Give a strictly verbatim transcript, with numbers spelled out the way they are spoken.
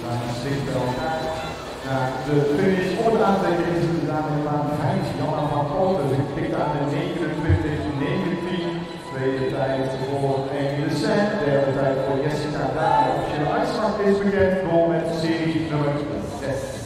Maar het ligt bij elkaar. Ja, de finish op het aantrekken is gedaan in baan vijf. Jan van Poten tikt aan de negenentwintig negentien. Tweede tijd voor Emile Sen. Derde tijd voor Jessica Daan. De uitslag is bekend door met serie nummer zes.